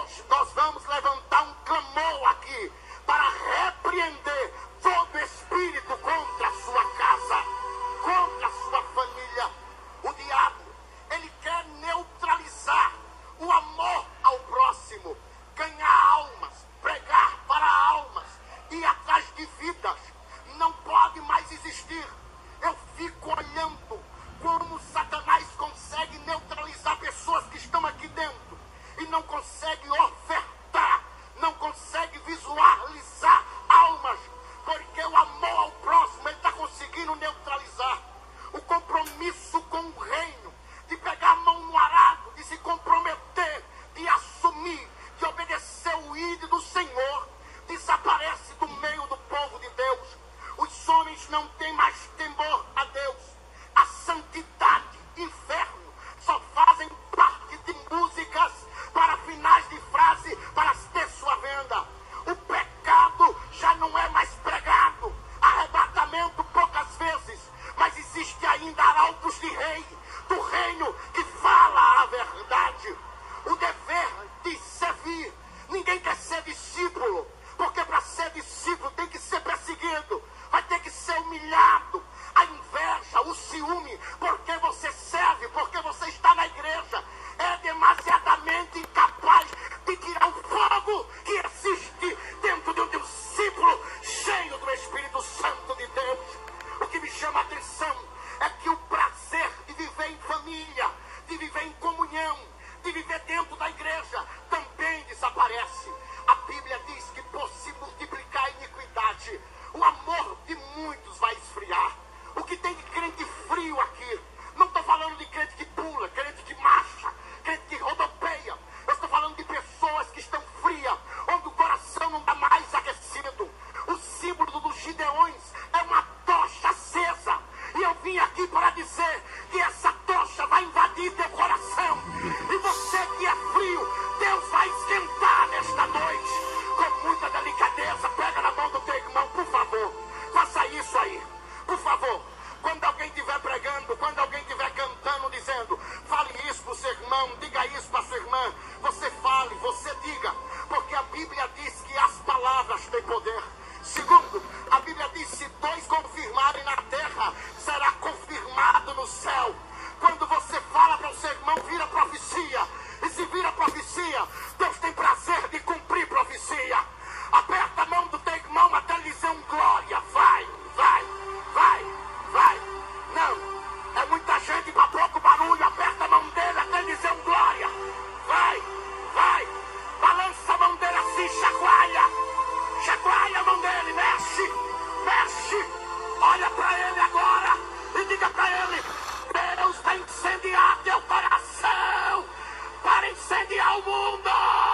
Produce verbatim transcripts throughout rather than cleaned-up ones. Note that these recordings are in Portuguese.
Hoje nós vamos levantar um clamor aqui para repreender todo espírito contra a sua casa, contra a sua família. O diabo, ele quer neutralizar o amor ao próximo, ganhar almas, pregar para almas, ir atrás de vidas. Não pode mais existir. Eu fico olhando como Satanás consegue neutralizar pessoas que estão aqui dentro e não consegue ofertar, não consegue visualizar almas, porque o amor ao próximo ele está conseguindo neutralizar. O compromisso com o reino, de pegar a mão no arado, de se comprometer, de assumir, de obedecer o ídolo do Senhor, desaparece do meio do povo de Deus. Os homens não têm mais temor a Deus. A santidade, inferno, só fazem parte de músicas para finais de frase, para ter sua venda. O pecado já não é mais pregado. Arrebatamento poucas vezes, mas existe ainda arautos de rei, do reino, que fala a verdade. O dever de servir. Ninguém quer ser discípulo, porque para ser discípulo tem que ser perseguido, vai ter que ser humilhado. A inveja, o ciúme, porque você serve, porque você está na igreja, é demasiadamente incapaz de tirar o fogo que existe dentro de um discípulo cheio do Espírito Santo de Deus. O que me chama a atenção é que o prazer de viver em família, de viver em comunhão, de viver dentro da igreja, também desaparece. A Bíblia diz que por se multiplicar a iniquidade, o amor de muitos vai esfriar. O que tem de crente frio aqui, não estou falando de crente que pula, crente que marcha, crente que rodopeia. Eu estou falando de pessoas que estão frias, onde o coração não está mais aquecido. O símbolo dos Gideões é uma tocha acesa. E eu vim aqui para dizer que essa tocha vai invadir teu coração. E você que é frio, Deus vai esquentar nesta noite. Com muita delicadeza, pega na mão do teu irmão, por favor. Faça isso aí, por favor. Quando alguém estiver pregando, quando alguém estiver cantando, dizendo, fale isso para o seu irmão, diga isso para a sua irmã. Você fale, você diga. Porque a Bíblia diz que as palavras têm poder. Segundo, a Bíblia diz, se dois confirmarem na terra, será confirmado no céu. Quando você fala para o seu irmão, vira profecia. E se vira profecia, Deus tem prazer de cumprir profecia. Aperta a mão do teu irmão até lhe dizer um glória. Vai, vai, vai, vai. Não, é muita gente para pouco barulho. Aperta a mão dele até lhe dizer um glória. Vai, vai. Balança a mão dele assim, chacoalha. Chacoalha a mão dele, mexe, mexe. Olha para ele agora e diga para ele, Deus vai incendiar teu coração para incendiar o mundo.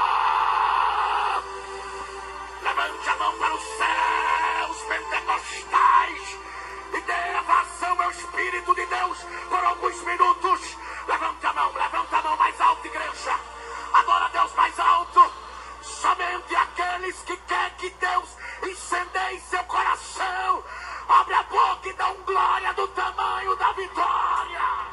Levante a mão para os céus pentecostais e dê vazão ao Espírito de Deus por alguns minutos. Levante a mão, levanta a mão mais alto, igreja. Adora Deus mais alto. Somente aqueles que querem que Deus incendeie seu coração, abre a boca e dá um glória do tamanho da vitória.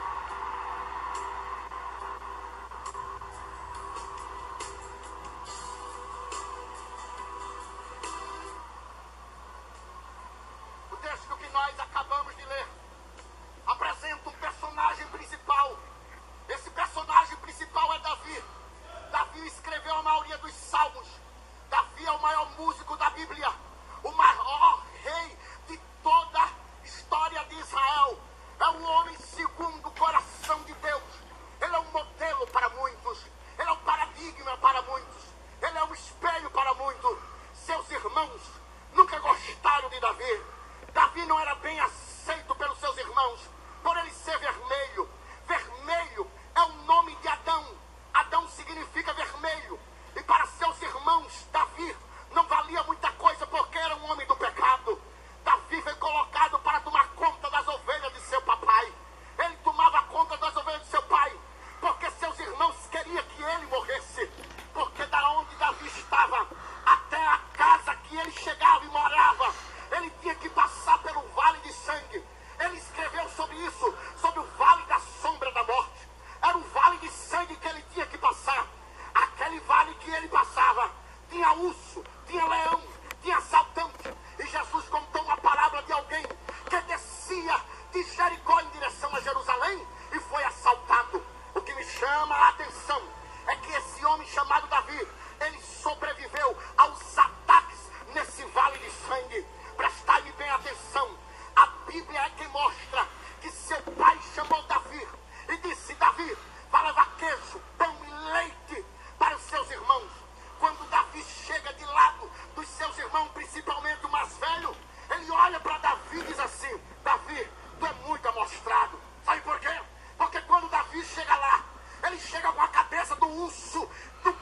O texto que nós acabamos de ler apresenta um personagem principal. Esse personagem principal é Davi. Davi escreveu a maioria dos salmos. Davi é o maior músico da Bíblia, o maior rei de toda a história de Israel. É um homem segundo o coração de Deus. Ele é um modelo para muitos. Ele é um paradigma para muitos. Ele é um espelho para muitos. Seus irmãos nunca gostaram de Davi. Davi não era bem aceito pelos seus irmãos, por ele ser vermelho. Vermelho é o nome de Adão. Adão significa vermelho. E para seus irmãos, Davi não valia muita coisa porque era um homem do pecado. Davi foi colocado para tomar conta das ovelhas de seu papai. recurso do